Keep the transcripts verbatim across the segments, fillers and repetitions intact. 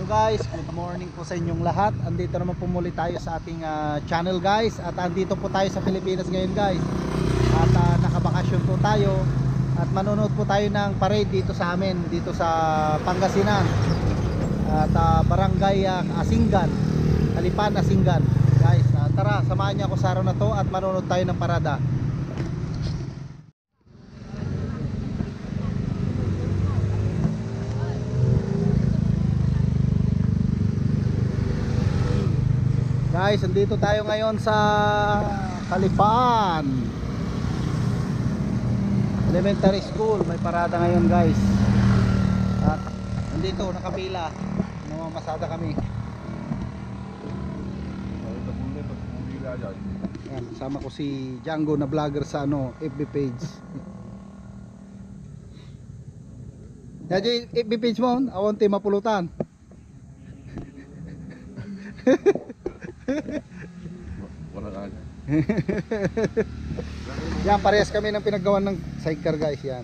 guys, good morning po sa inyong lahat. Andito naman po muli tayo sa ating uh, channel guys. At andito po tayo sa Pilipinas ngayon guys. At uh, nakabakasyon po tayo. At manonood po tayo ng parade dito sa amin, dito sa Pangasinan. At uh, barangay uh, Asingan, Kalipan Asingan guys. Uh, tara, samahan niyo ako sa araw na to at manonood tayo ng parada. Guys, andito tayo ngayon sa Kalipan Elementary School. May parada ngayon guys. At andito, nakapila. Namamasada kami. Yan, kasama ko si Django na vlogger sa ano, F B page. Yan yung F B page mo, awanti mapulutan. Yan, parehas kami ng pinaggawa ng sidecar guys. Yan.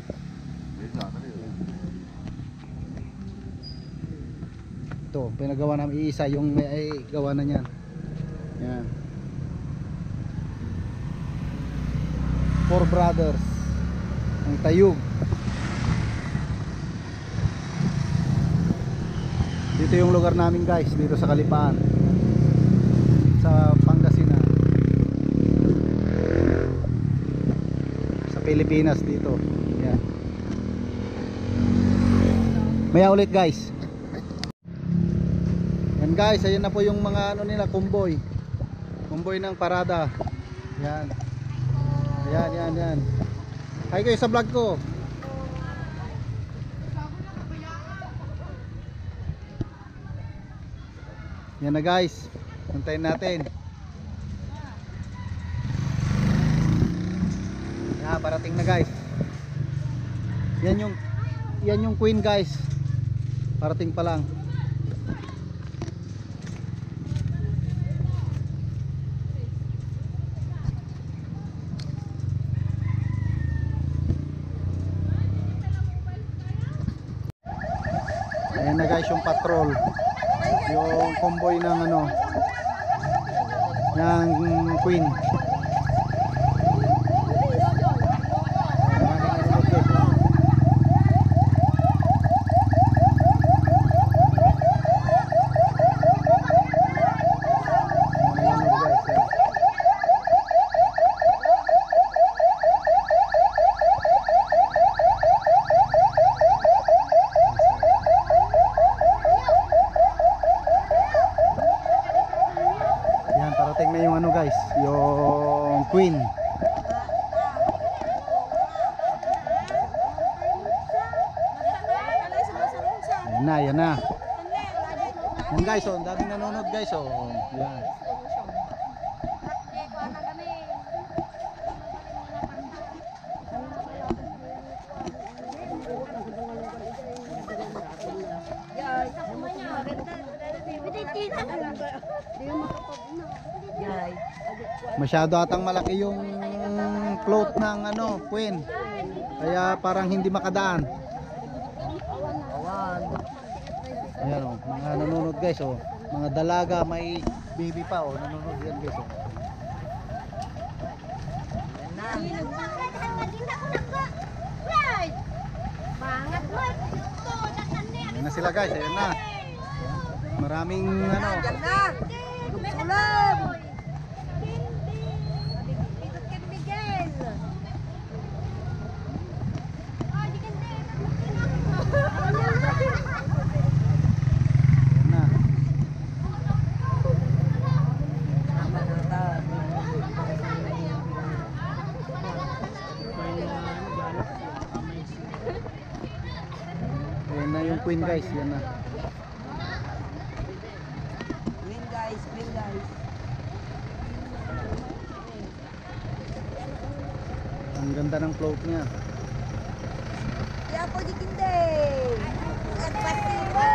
Ito, pinagawa namin iisa, yung may ay, gawa na niyan. Yan. Four brothers ang tayog. Dito yung lugar namin guys, dito sa Kalipan, sa Pangasinan, sa Pilipinas dito. Yan. Maya ulit guys. Yan guys, ayun na po yung mga ano nila, kumboy. Kumboy ng parada. Yan. Yan, yan, yan. Hi kayo sa vlog ko. Yan na guys. Antayin natin. Yan, parating na guys. Yan yung yan yung queen guys. Parating pa lang. Ayan na guys yung patrol, yung convoy ng ano, ng queen. Parating na yung ano guys, yung queen. Yan na, yan na. Yan guys, oh, daming nanonood guys, oh. Yan. Masyado atang malaki yung float ng ano, queen. Kaya parang hindi makadaan. Ayan oh, mga nanonood guys oh. Mga dalaga, may baby pa oh, nanonood yan guys oh. Ayan na sila guys, ayan na. Maraming ano. Sulam. Ayan na yung queen guys, yan na. Queen guys, queen guys. Ang ganda ng float niya. Kaya po di kinde. At pasibo.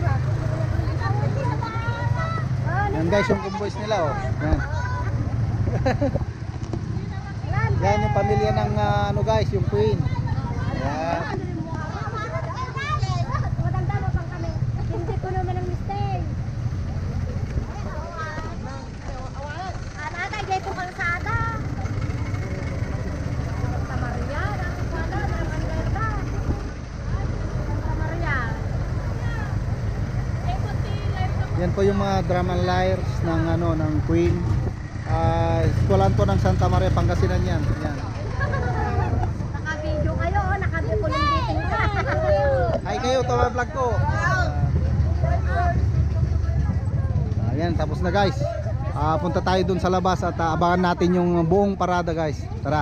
Yan guys yung convoys nila oh. Yan. Yan yung pamilya ng ah, ano guys, yung Queen. Yan. Hindi ko naman ang mistake. Anak, ay ito kalsada. Santa Maria, kalsada, naman ganda. Santa Maria. Yan po yung mga drum and lyres ng ano ng Queen. Ah, eskwelahan to ng Santa Maria, Pangasinan yan. Yan. Naka-video kayo, oh, naka-kulong meeting ka. Hi kayo, tawa vlog ko. Ah, yan, tapos na guys. Ah, punta tayo dun sa labas at ah, abangan natin yung buong parada guys. Tara.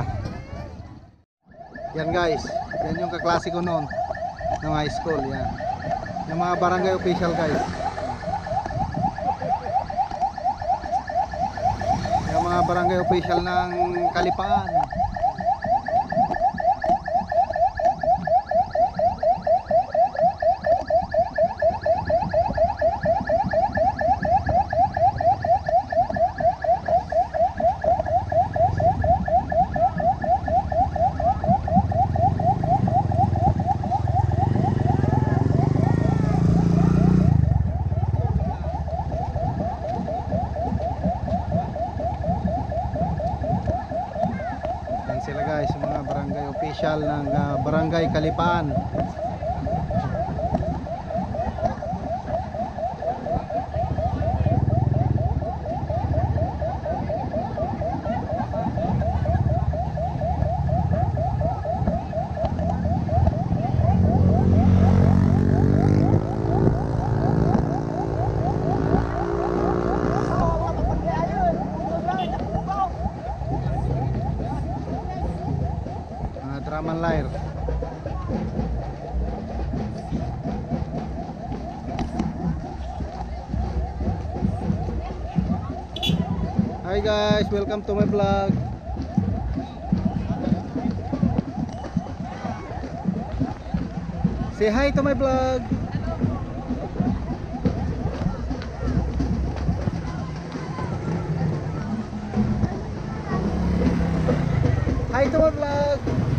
Yan guys, yan yung kaklase ko noon ng high school, yan. Yung mga barangay official guys. Yung mga barangay official ng Kalipaan. Yan sila guys, yung mga barangay official ng ah, barangay Kalipaan. Mga drum and lyre. Hi guys, welcome to my vlog. Say hi to my vlog. Hi to my vlog.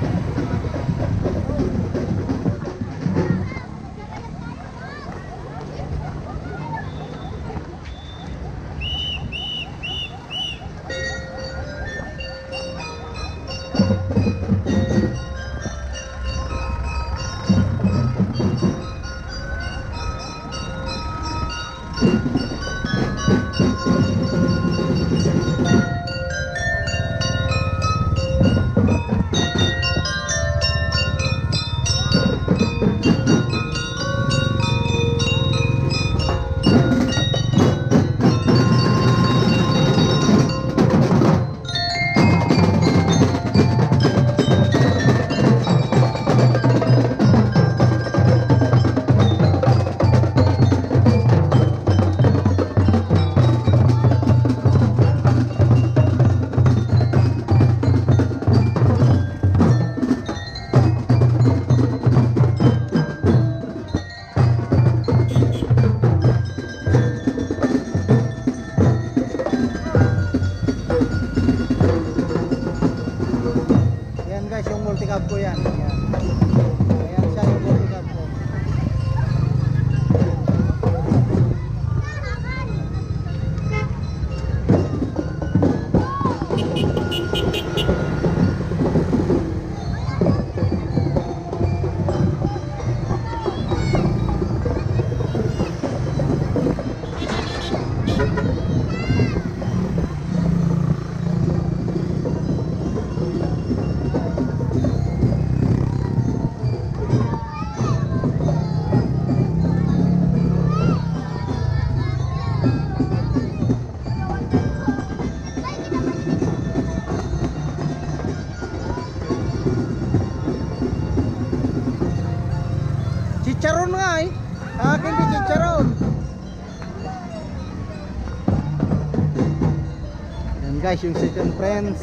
Yan guys, yung multicab ko yan. Yan. Ayan siya yung multicab ko. Chicharon nga eh. Sa akin di chicharon. Yan guys, yung City and Friends.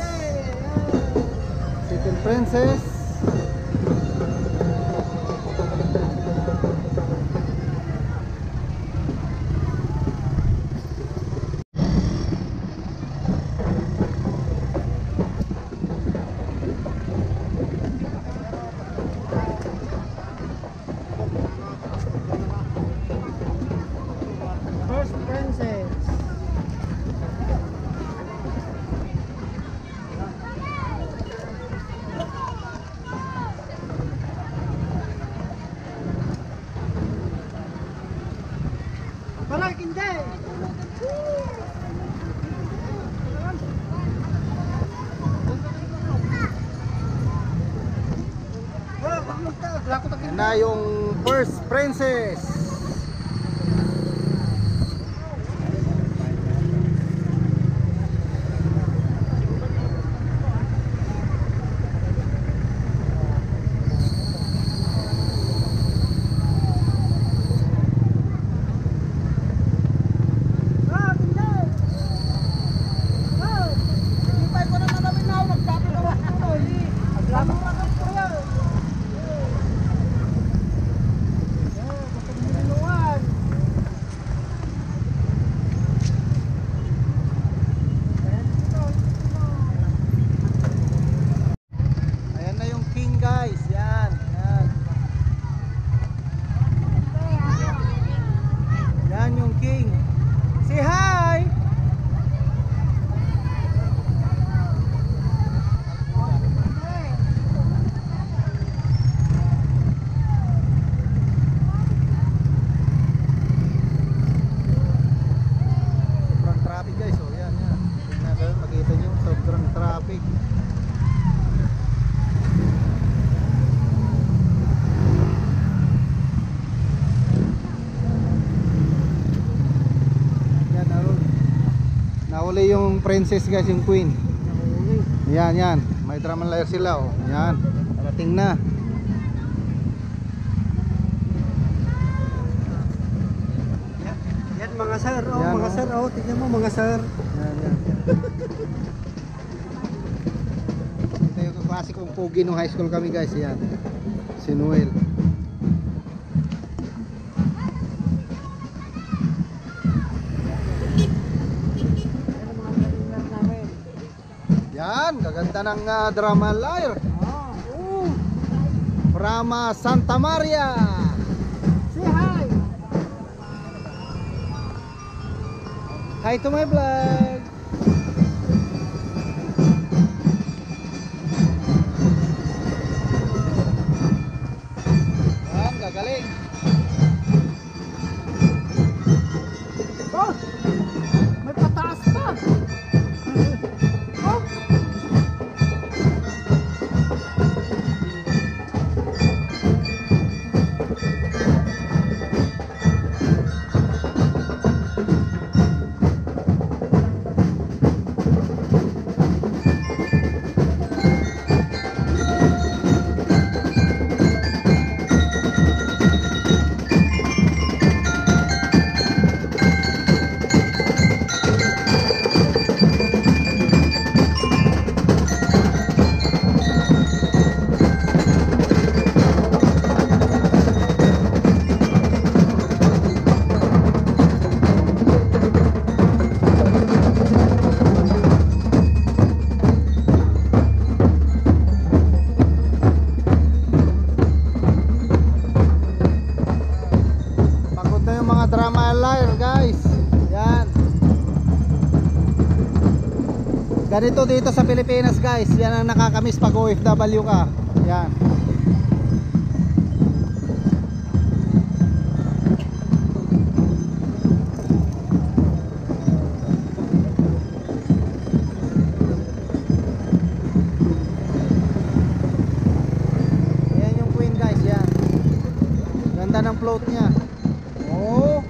City and Princess. na yung first princess. Ayan na yung king guys. Yan, yan. Yan yung king. Say hi. Sobrang traffic guys. Oh, yan, yan. Tingnan kayo, makita nyo, sobrang traffic. Yan, nahuli. Nahuli yung princess guys, yung queen. Yan, yan. May drum and lyre sila, oh. Yan. Parating na. Yan mga sir, oh, Yan, mga oh. sir, oh, tignan mo mga sir. Yan, yan. Ito yung kaklase kong pogi nung high school kami guys. Yan. Si Noel. Yan, kaganda ng uh, drama lyre. Oh, From uh, Santa Maria. say hi. Hi to my vlog. Yan, gagaling. Oh, may pataas pa. Oh, Pagod na yung mga drama lyre guys. Yan. Ganito dito sa Pilipinas guys. Yan ang nakakamiss pag O F W ka. Yan. Yan yung queen guys. Yan. Ganda ng float niya. Oh.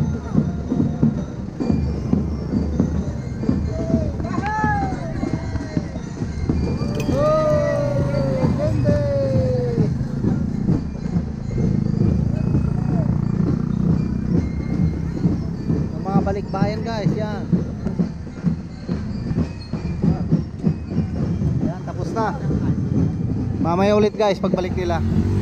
Oh, ganda. Yung mga balikbayan guys, yan. Yan, tapos na. Mamaya ulit guys pagbalik nila.